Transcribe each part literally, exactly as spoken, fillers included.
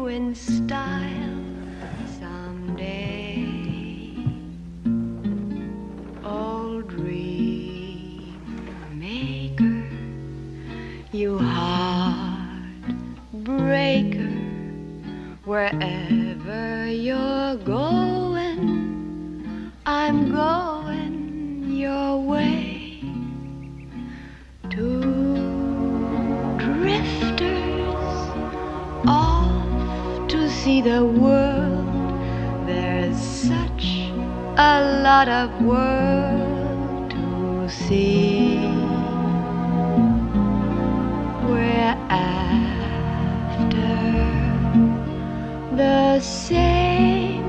in style someday. Oh, dream maker, you heartbreaker, wherever you're going, I'm going your way. Two drifters off to see the world. There's such a lot of world to see. We're after the same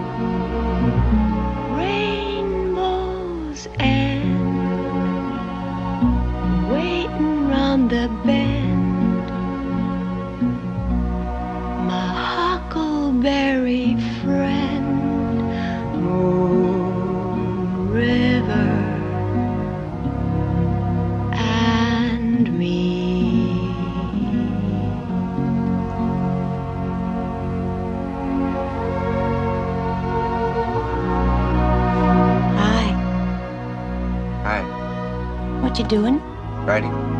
rainbows and waiting round the bend. My huckleberry friend, Moon River and me. Hi. Hi. What you doing? Writing.